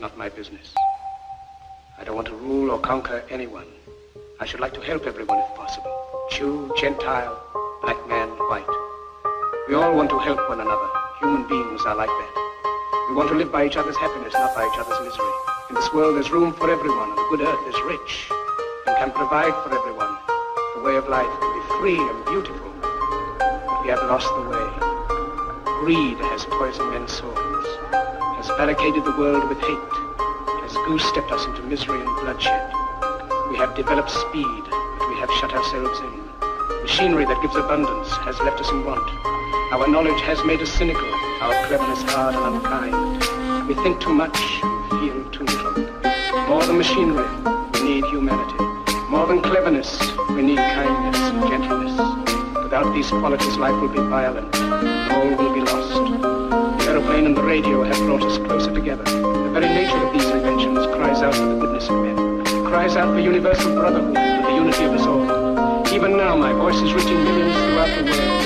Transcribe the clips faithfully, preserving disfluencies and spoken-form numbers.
not my business. I don't want to rule or conquer anyone. I should like to help everyone if possible. Jew, Gentile, black man, white. We all want to help one another. Human beings are like that. We want to live by each other's happiness, not by each other's misery. In this world, there's room for everyone, and the good earth is rich and can provide for everyone. The way of life can be free and beautiful, but we have lost the way. Greed has poisoned men's souls, has barricaded the world with hate, has goose-stepped us into misery and bloodshed. We have developed speed, but we have shut ourselves in. Machinery that gives abundance has left us in want. Our knowledge has made us cynical, our cleverness hard and unkind. We think too much, feel too little. More than machinery, we need humanity. More than cleverness, we need kindness and gentleness. Without these qualities, life will be violent, and all will be lost. The aeroplane and the radio have brought us closer together. The very nature of these inventions cries out for the goodness of men, cries out for universal brotherhood, for the unity of us all. Even now, my voice is reaching millions throughout the world.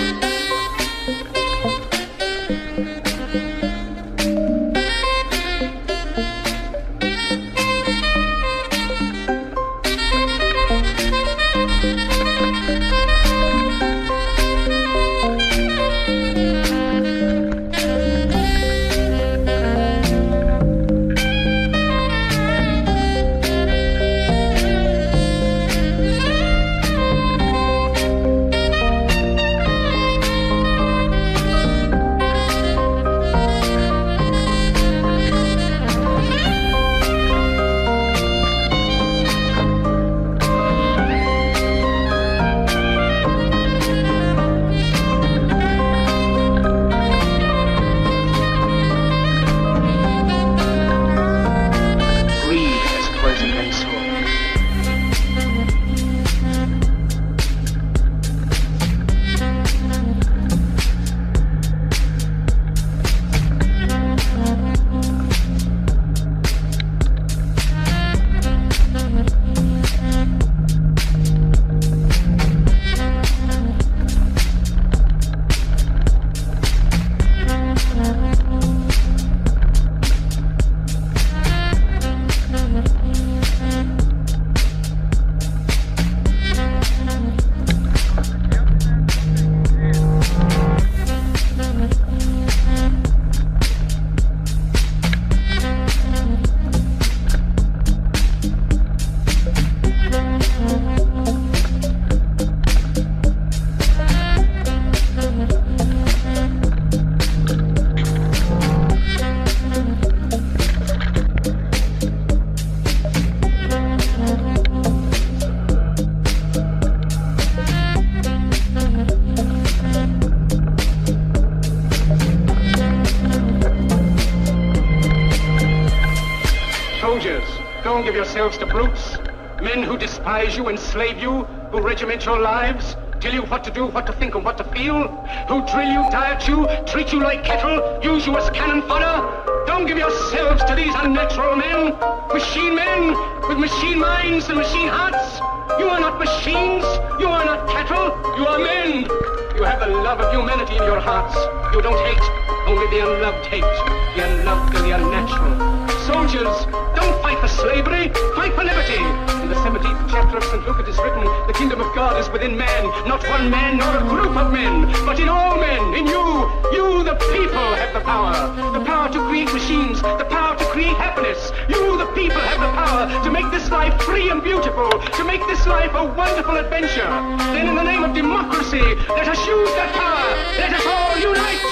Yourselves to brutes, men who despise you, enslave you, who regiment your lives, tell you what to do, what to think, and what to feel, who drill you, diet you, treat you like cattle, use you as cannon fodder. Don't give yourselves to these unnatural men, machine men with machine minds and machine hearts. You are not machines, you are not cattle, you are men. You have the love of humanity in your hearts. You don't hate, only the unloved hate, the unloved and the unnatural. Soldiers, don't fight for slavery, fight for liberty. In the seventeenth chapter of Saint Luke it is written, the kingdom of God is within man, not one man nor a group of men, but in all men, in you. You, the people, have the power. The power to create machines, the power to create happiness. You, the people, have the power to make this life free and beautiful, to make this life a wonderful adventure. Then in the name of democracy, let us use that power. Let us all unite.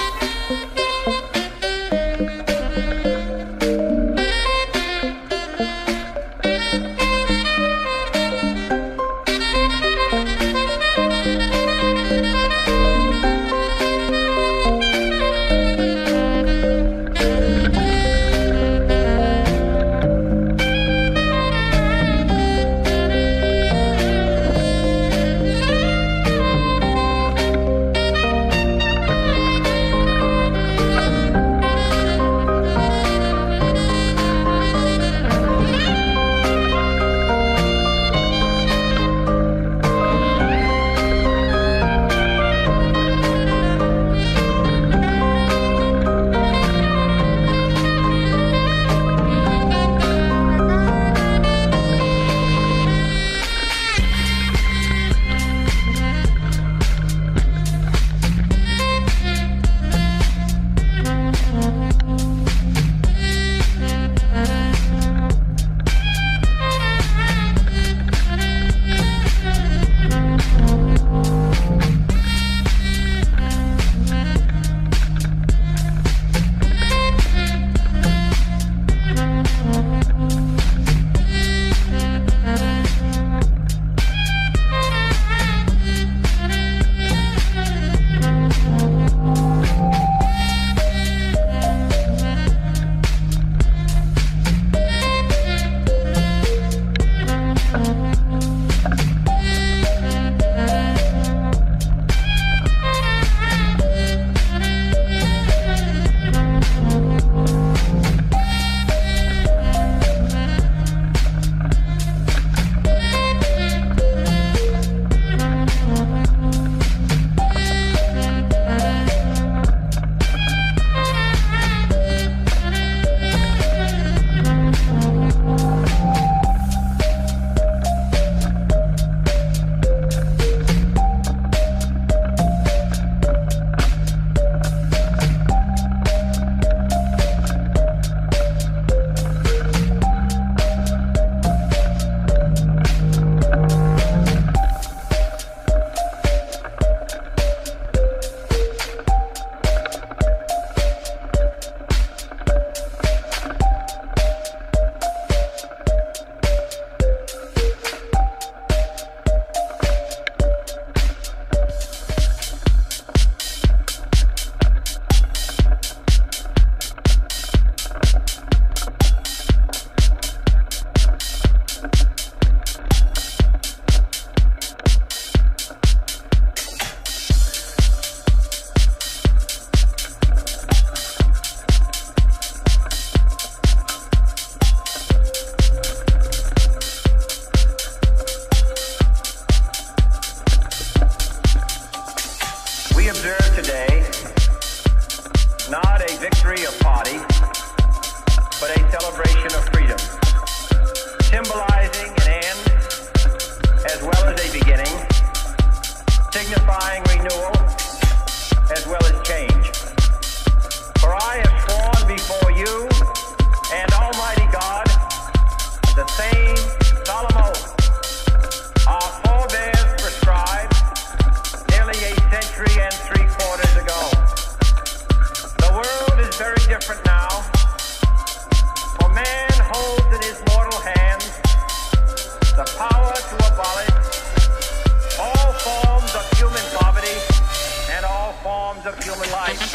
symbolizing an end as well as a beginning, signifying renewal as well as change. For I have sworn before you and Almighty God the same solemn oath our forebears prescribed nearly a century and three quarters ago. The world is very different now, for man holds in his mortal hands the power to abolish all forms of human poverty and all forms of human life.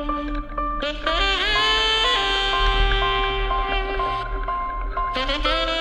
Thank you.